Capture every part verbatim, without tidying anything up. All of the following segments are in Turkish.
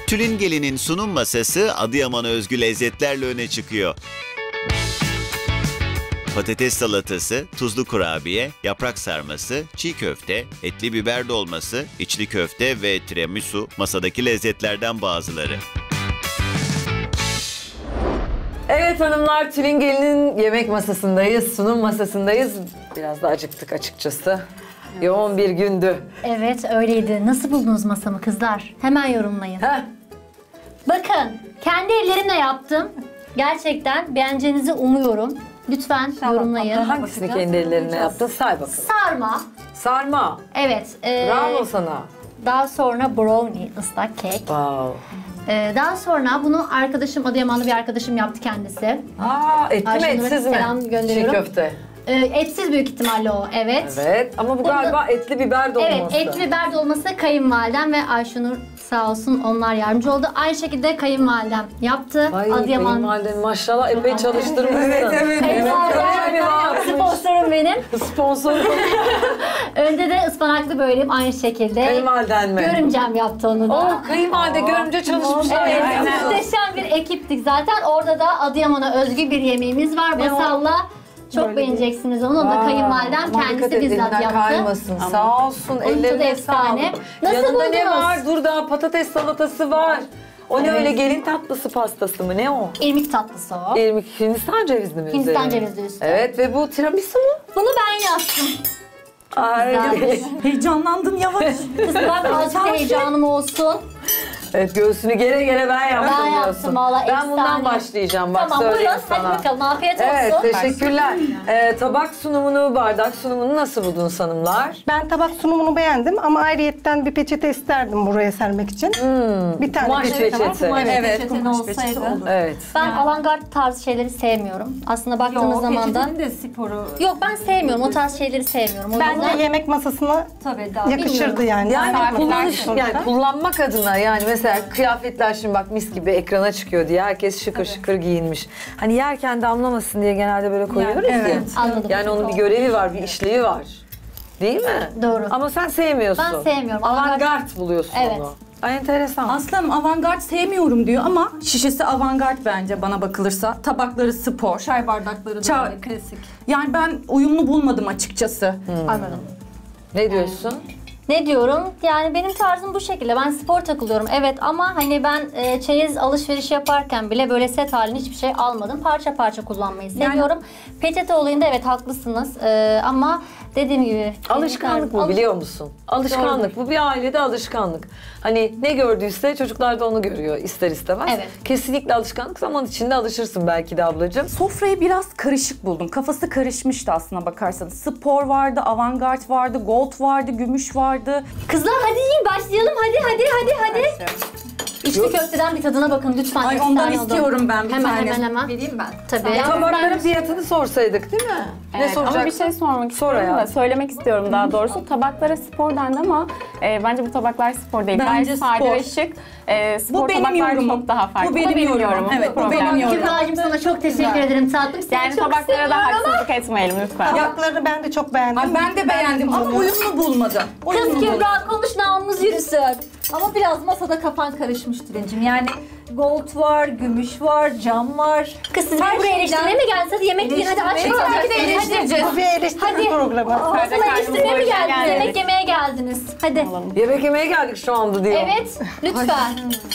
Tülin Gelin'in sunum masası Adıyaman'a özgü lezzetlerle öne çıkıyor. Patates salatası, tuzlu kurabiye, yaprak sarması, çiğ köfte, etli biber dolması, içli köfte ve tiramisu masadaki lezzetlerden bazıları. Evet hanımlar, Tülin Gelin'in yemek masasındayız, sunum masasındayız. Biraz da acıktık açıkçası. Evet. Yoğun bir gündü. Evet öyleydi. Nasıl buldunuz masamı kızlar? Hemen yorumlayın. Heh. Bakın kendi ellerimle yaptım. Gerçekten beğeneceğinizi umuyorum. Lütfen yorumlayın. Hangisini kendi ellerinle yaptın? Say bakalım. Sarma. Sarma. Evet. E, Bravo sana. Daha sonra brownie, ıslak kek. Wow. E, daha sonra bunu arkadaşım, Adıyamanlı bir arkadaşım yaptı kendisi. Aa, etli mi Ayşenur'a etsiz mi? selam gönderiyorum. Çiğ köfte. E, etsiz büyük ihtimalle o, evet. Evet ama bu Bunu galiba da, etli biber dolması. Evet, etli biber dolması kayınvalidem ve Ayşenur sağ olsun onlar yardımcı oldu. Aynı şekilde kayınvalidem yaptı. Ay Adıyaman... kayınvaliden maşallah epey çalıştırmışsın. Evet, evet. Kayınvalidem sponsorum benim. Sponsorum. Önde de ıspanaklı böreğim aynı şekilde. Kayınvaliden mi? Görümcem yaptı onu da. Oh, kayınvalide görümce çalışmışlar. Evet, Yani. muhteşem bir ekiptik zaten. Orada da Adıyaman'a özgü bir yemeğimiz var. Basalla. Çok Böyle beğeneceksiniz onu. Onu da kayınvalidem Aman kendisi dikkat et, bizzat elinden yaptı. kaymasın. Sağ olsun. da Ellerine efsane. sağlık. Nasıl Yanında ne buldunuz? var? Dur daha patates salatası var. O ne Evet. öyle gelin tatlısı pastası mı? Ne o? İrmik tatlısı o. İrmik Hindistan cevizli mi? Hindistan üzerine? cevizli üstü. Evet ve bu tiramisu mu? Bunu ben yaptım. Ay. Güzelmiş. Heyecanlandım yavaş. Kızlar azıcık heyecanım olsun. Evet göğsünü gere gere ben yaptım Ben diyorsun. yaptım valla, Ben bundan efsane. başlayacağım bak Tamam söyleyeyim buyurun sana. hadi bakalım afiyet olsun. Evet teşekkürler. Ee, tabak sunumunu, bardak sunumunu nasıl buldunuz hanımlar? Ben tabak sunumunu beğendim ama ayrıyetten bir peçete isterdim buraya sermek için. Hmm, bir tane kumaş peçete var. peçete. Kumaş Evet, peçeten kumaş olsaydı. peçete olur. Evet. Ben avantgard tarzı şeyleri sevmiyorum. Aslında baktığınız Yok, zaman da... peçetenin de sporu. Yok ben sevmiyorum. O tarz şeyleri sevmiyorum. O Bence yüzden- yemek masasına Tabii daha. yakışırdı yani. Yani Saatler kullanış, sonuçta. yani kullanmak adına yani mesela kıyafetler şimdi bak mis gibi ekrana çıkıyor diye herkes şıkır şıkır giyinmiş. Hani yerken damlamasın diye genelde böyle koyuyoruz Yani, ya. evet. Anladım. Yani onun bir görevi var, bir işlevi var. Değil mi? Doğru. Ama sen sevmiyorsun. Ben sevmiyorum. Avantgard buluyorsun Evet. onu. Ay enteresan. Aslanım avantgard sevmiyorum diyor ama şişesi avantgard bence bana bakılırsa. Tabakları spor. Çay bardakları da Ça- böyle klasik. Yani ben uyumlu bulmadım açıkçası. Anladım. Ne diyorsun? Ne diyorum? Yani benim tarzım bu şekilde. Ben spor takılıyorum. Evet ama hani ben e, çeyiz alışveriş yaparken bile böyle set halinde hiçbir şey almadım. Parça parça kullanmayı seviyorum. Peçete olayında evet haklısınız. E, ama dediğim gibi... Alışkanlık bu Alış- biliyor musun? Alışkanlık. Bu bir ailede alışkanlık. Hani ne gördüyse çocuklar da onu görüyor ister istemez. Evet. Kesinlikle alışkanlık. Zaman içinde alışırsın belki de ablacığım. Sofrayı biraz karışık buldum. Kafası karışmıştı aslına bakarsanız. Spor vardı, avantgard vardı, gold vardı, gümüş vardı. Kızlar hadi yiyin başlayalım. Hadi hadi hadi hadi. İçli köfteden bir tadına bakın lütfen. Ay efsane ondan oldu. istiyorum ben bir hemen, tane. Hemen hemen Vereyim ben. Tabii. Tabakların fiyatını sorsaydık değil mi? Ne Evet, soracaksın? ama bir şey sormak Sor istiyorum da, hayatım. söylemek istiyorum daha doğrusu. Tabaklara spor dendi ama e, bence bu tabaklar spor değil. Bence Gayet sade spor. ve şık. E, spor Bu benim tabaklar yorumum. çok daha farklı. Bu benim yorumum. Evet, bu Problem benim yok. yorumum. Kübra'cığım sana çok teşekkür ederim tatlım. Seni Yani çok tabaklara da seviyorum ama- haksızlık etmeyelim lütfen. Tabaklarını ben de çok beğendim. Ay ben de beğendim ama uyumlu bulmadım. Kız Uyumlu buldum. Kübra konuş namımız yürüsün. Ama biraz masada kafan karışmış Tülin'cim. Yani gold var, gümüş var, cam var. Kız siz beni buraya eleştirmeye mi geldiniz? Hadi yemek yiyin hadi aç Eleştirmeye kalın. tabii ki de eleştireceğiz. Bu bir eleştirme programı. Masada eleştirmeye mi geldiniz? gelmedik. Yemek yemeye geldiniz. Hadi. Yemek yemeye geldik şu anda diyor. Evet lütfen.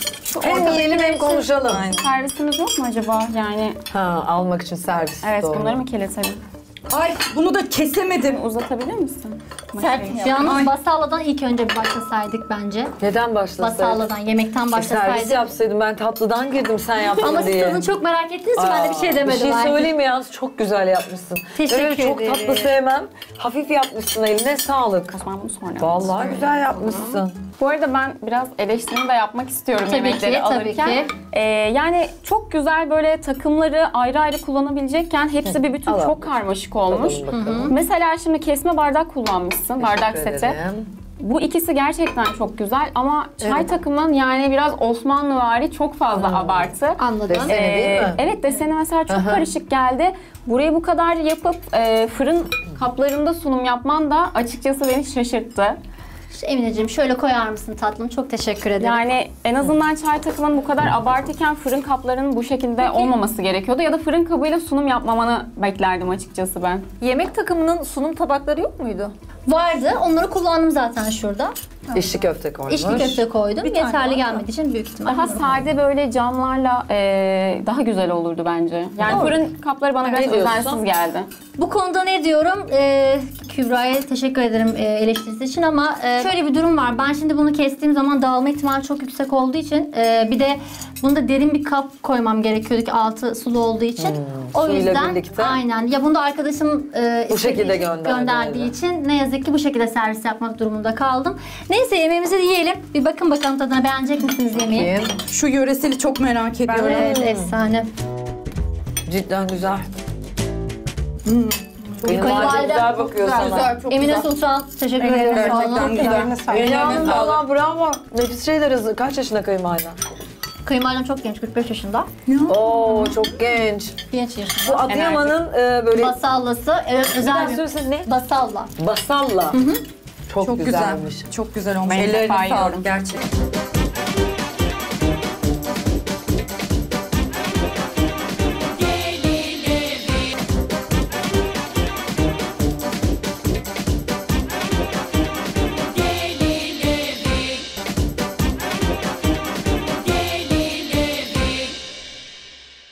Hem yiyelim hem konuşalım. Servisimiz yok mu acaba? Yani Ha, almak için servis. evet doğru. bunları mı keletelim? Ay bunu da kesemedim. Uzatabilir misin? Sert. Yalnız Basalladan ilk önce bir başlasaydık bence. Neden başlasaydın? Basalladan yemekten E, servis başlasaydık. yapsaydım ben tatlıdan girdim sen yaptın Ama siz diye. tadını çok merak ettiniz için ben de bir şey demedim. Bir şey artık. söyleyeyim mi yalnız çok güzel yapmışsın. Teşekkür Öyle çok ederim. tatlı sevmem. Hafif yapmışsın eline sağlık. O zaman bunu sonra. Vallahi güzel yapmışsın. Bu arada ben biraz eleştirimi de yapmak istiyorum Tabii yemekleri ki, tabii alırken. ki. Ee, yani çok güzel böyle takımları ayrı ayrı kullanabilecekken hepsi bir bütün Al çok karmaşık olmuş. Tadalım bakalım. Mesela şimdi kesme bardak kullanmışsın, bardak Teşekkür seti. ederim. Bu ikisi gerçekten çok güzel ama çay Evet. takımın yani biraz Osmanlıvari çok fazla abartı. Anladım. Desene değil mi? Evet deseni mesela çok Aha. karışık geldi. Burayı bu kadar yapıp e, fırın kaplarında sunum yapman da açıkçası beni şaşırttı. Emineciğim şöyle koyar mısın tatlım? Çok teşekkür ederim. Yani en azından çay takımının bu kadar abartıyken fırın kaplarının bu şekilde olmaması gerekiyordu. Ya da fırın kabıyla sunum yapmamanı beklerdim açıkçası ben. Yemek takımının sunum tabakları yok muydu? Vardı. Onları kullandım zaten şurada. İçli köfte koymuş. İçli köfte koydum. Bir tane Yeterli var. gelmediği için büyük ihtimal. Daha sade böyle camlarla eee, daha güzel olurdu bence. Yani Doğru. fırın kapları bana biraz Ne diyorsun? özensiz geldi. Bu konuda ne diyorum? Ee, Kübra'ya teşekkür ederim e, eleştirisi için ama e, şöyle bir durum var. Ben şimdi bunu kestiğim zaman dağılma ihtimali çok yüksek olduğu için e, bir de bunda derin bir kap koymam gerekiyordu ki altı sulu olduğu için. o suyla yüzden birlikte. aynen. Ya bunu da arkadaşım e, Bu istediği şekilde için- gönderdi gönderdiği eve. için ne yazık ki bu şekilde servis yapmak durumunda kaldım. Neyse yemeğimizi de yiyelim. Bir bakın bakalım tadına, beğenecek misiniz yemeği? Şu yöreseli çok merak ediyorum. Evet, efsane. Cidden güzel. Kayınvalide- güzel bakıyor sana. Güzel, çok Emine güzel. Sultan teşekkür Evet, ederim. Sağ gerçekten olun. güzel. Ellerine sağlık. Elin Ellerine Hanım sağlık. valla bravo. Nefis şeyler hazır. Kaç yaşında kayınvaliden? Kayınvalidem çok genç, kırk beş yaşında. Oo çok genç. Genç Bu yaşında. Adıyaman'ın e, böyle... Basallası, evet Bir özel daha bir söylesene ne? basalla. Basalla. Çok, Çok güzel. güzelmiş. Çok güzel olmuş. Ben ilk Ellerine defa sağlık yiyorum. gerçekten.